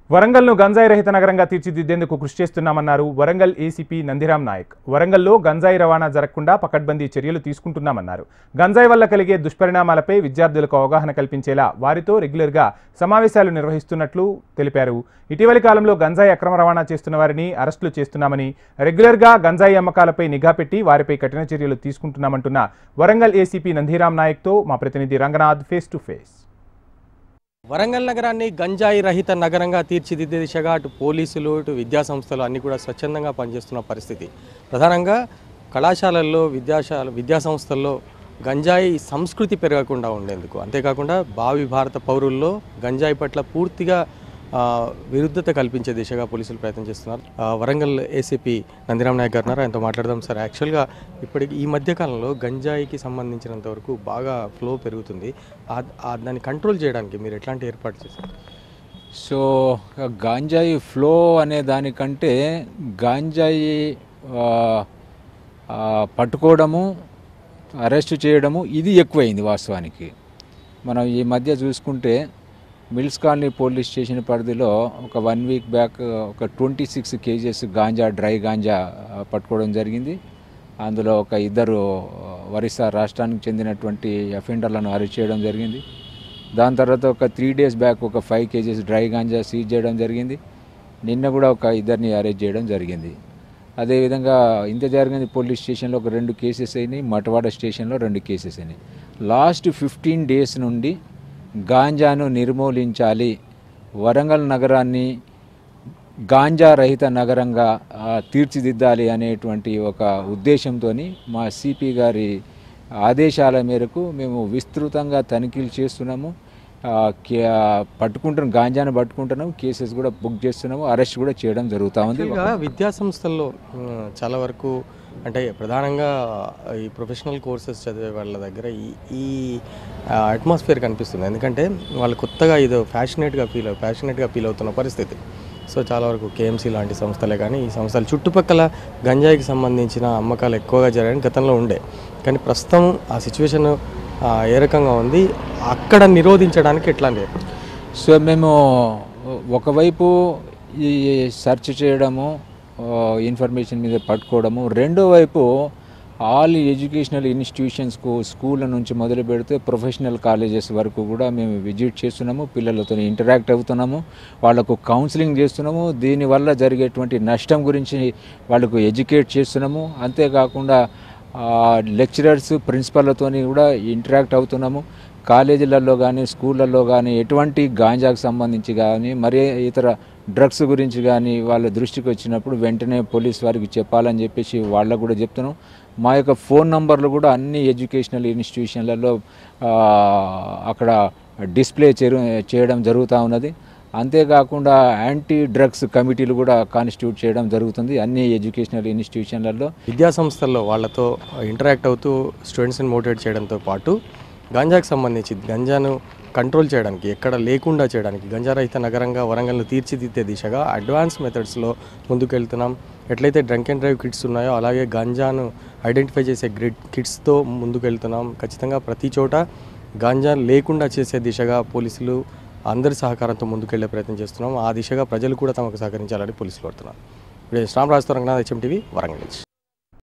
వరంగల్ను గంజాయి రహిత నగరంగా తీర్చిదిద్దేందుకు కృషి చేస్తున్నామన్నారు వరంగల్ ఏసీపీ నందిరామ్ నాయక్. వరంగల్లో గంజాయి రవాణా జరగకుండా పకడ్బందీ చర్యలు తీసుకుంటున్నామన్నారు. గంజాయి వల్ల కలిగే దుష్పరిణామాలపై విద్యార్థులకు అవగాహన కల్పించేలా వారితో రెగ్యులర్గా సమావేశాలు నిర్వహిస్తున్నట్లు తెలిపారు. ఇటీవలి కాలంలో గంజాయి అక్రమ రవాణా చేస్తున్న వారిని అరెస్టులు చేస్తున్నామని, రెగ్యులర్గా గంజాయి అమ్మకాలపై నిఘా పెట్టి వారిపై కఠిన చర్యలు తీసుకుంటున్నామంటున్న వరంగల్ ఏసీపీ నందిరామ్ నాయక్తో మా ప్రతినిధి Ranganath face to face. Warangal నగరాన్ని గంజాయి రహిత నగరంగా తీర్చిదిద్దే దిశగా అటు పోలీసులు ఇటు విద్యాసంస్థలు అన్నీ కూడా స్వచ్ఛందంగా పనిచేస్తున్న పరిస్థితి. ప్రధానంగా కళాశాలల్లో విద్యాసంస్థల్లో గంజాయి సంస్కృతి పెరగకుండా ఉండేందుకు, అంతేకాకుండా భావి భారత పౌరుల్లో గంజాయి పట్ల పూర్తిగా విరుద్ధత కల్పించే దిశగా పోలీసులు ప్రయత్నం చేస్తున్నారు. వరంగల్ ఏసీపీ నందిరామ్ నాయక్ గారు ఆయనతో మాట్లాడదాం. సార్, యాక్చువల్గా ఇప్పటికి ఈ మధ్యకాలంలో గంజాయికి సంబంధించినంత వరకు బాగా ఫ్లో పెరుగుతుంది. దాన్ని కంట్రోల్ చేయడానికి మీరు ఎట్లాంటి ఏర్పాటు చేశారు? సో గాంజాయి ఫ్లో అనే దానికంటే గాంజాయి పట్టుకోవడము, అరెస్ట్ చేయడము ఇది ఎక్కువైంది వాస్తవానికి. మనం ఈ మధ్య చూసుకుంటే మిల్స్ కాలనీ పోలీస్ స్టేషన్ పరిధిలో ఒక 1 వీక్ బ్యాక్ ఒక 26 కేజెస్ గాంజా, డ్రై గాంజా పట్టుకోవడం జరిగింది. అందులో ఒక 2 ఒరిస్సా రాష్ట్రానికి చెందినటువంటి అఫెండర్లను అరెస్ట్ చేయడం జరిగింది. దాని తర్వాత ఒక 3 డేస్ బ్యాక్ ఒక 5 కేజెస్ డ్రై గాంజా సీజ్ చేయడం జరిగింది. నిన్న కూడా ఒక 2 అరెస్ట్ చేయడం జరిగింది. అదేవిధంగా ఇంతజార్గంజ్ పోలీస్ స్టేషన్లో ఒక 2 కేసెస్ అయినాయి, మటవాడ స్టేషన్లో 2 కేసెస్ అయినాయి. లాస్ట్ 15 డేస్ నుండి గాంజాను నిర్మూలించాలి, వరంగల్ నగరాన్ని గాంజా రహిత నగరంగా తీర్చిదిద్దాలి అనేటువంటి ఒక ఉద్దేశంతో మా సిపి గారి ఆదేశాల మేరకు మేము విస్తృతంగా తనిఖీలు చేస్తున్నాము. గాంజాను పట్టుకుంటున్నాము, కేసెస్ కూడా బుక్ చేస్తున్నాము, అరెస్ట్ కూడా చేయడం జరుగుతూ ఉంది. విద్యాసంస్థల్లో చాలా వరకు అంటే ప్రధానంగా ఈ ప్రొఫెషనల్ కోర్సెస్ చదివే వాళ్ళ దగ్గర ఈ అట్మాస్ఫియర్ కనిపిస్తుంది. ఎందుకంటే వాళ్ళు కొత్తగా ఇది ప్యాషనేట్గా ఫీల్ అవుతున్న పరిస్థితి. సో చాలా వరకు కేఎంసీ లాంటి సంస్థలే కానీ ఈ సంస్థలు చుట్టుపక్కల గంజాయికి సంబంధించిన అమ్మకాలు ఎక్కువగా జరగని గతంలో ఉండే, కానీ ప్రస్తుతం ఆ సిచ్యువేషన్ ఏ రకంగా ఉంది, అక్కడ నిరోధించడానికి ఎట్లా లేదు. సో మేము ఒకవైపు ఈ సెర్చ్ చేయడము, ఇన్ఫర్మేషన్ మీద పట్టుకోవడము, రెండో వైపు ఆల్ ఎడ్యుకేషనల్ ఇన్స్టిట్యూషన్స్కు స్కూళ్ళ నుంచి మొదలు పెడితే ప్రొఫెషనల్ కాలేజెస్ వరకు కూడా మేము విజిట్ చేస్తున్నాము, పిల్లలతో ఇంటరాక్ట్ అవుతున్నాము, వాళ్ళకు కౌన్సిలింగ్ చేస్తున్నాము, దీనివల్ల జరిగేటువంటి నష్టం గురించి వాళ్ళకు ఎడ్యుకేట్ చేస్తున్నాము. అంతేకాకుండా లెక్చరర్స్, ప్రిన్సిపల్లతో కూడా ఇంటరాక్ట్ అవుతున్నాము. కాలేజీలలో కానీ స్కూళ్ళల్లో కానీ ఎటువంటి గాంజాకు సంబంధించి కానీ మరే ఇతర డ్రగ్స్ గురించి కానీ వాళ్ళ దృష్టికి వచ్చినప్పుడు వెంటనే పోలీస్ వారికి చెప్పాలని చెప్పేసి వాళ్ళకు కూడా చెప్తున్నాం. మా యొక్క ఫోన్ నంబర్లు కూడా అన్ని ఎడ్యుకేషనల్ ఇన్స్టిట్యూషన్లలో అక్కడ డిస్ప్లే చేయడం జరుగుతూ ఉన్నది. అంతేకాకుండా యాంటీ డ్రగ్స్ కమిటీలు కూడా కాన్స్టిట్యూట్ చేయడం జరుగుతుంది అన్ని ఎడ్యుకేషనల్ ఇన్స్టిట్యూషన్లలో. విద్యాసంస్థల్లో వాళ్ళతో ఇంటరాక్ట్ అవుతూ స్టూడెంట్స్ని మోటివేట్ చేయడంతో పాటు గంజాకు సంబంధించి గంజాను కంట్రోల్ చేయడానికి, ఎక్కడ లేకుండా చేయడానికి, గంజా రహిత నగరంగా వరంగల్ను తీర్చిదిద్దే దిశగా అడ్వాన్స్ మెథడ్స్లో ముందుకెళ్తున్నాం. ఎట్లయితే డ్రంక్ అండ్ డ్రైవ్ కిట్స్ ఉన్నాయో అలాగే గంజాను ఐడెంటిఫై చేసే కిట్స్తో ముందుకెళ్తున్నాం. ఖచ్చితంగా ప్రతి చోట గంజా లేకుండా చేసే దిశగా పోలీసులు అందరి సహకారంతో ముందుకెళ్లే ప్రయత్నం చేస్తున్నాం. ఆ దిశగా ప్రజలు కూడా తమకు సహకరించాలని పోలీసులు కోరుతున్నారు. ఇప్పుడు శ్రామ్ రాజుతో రంగనాథ్, HM TV, వరంగల్ నుంచి.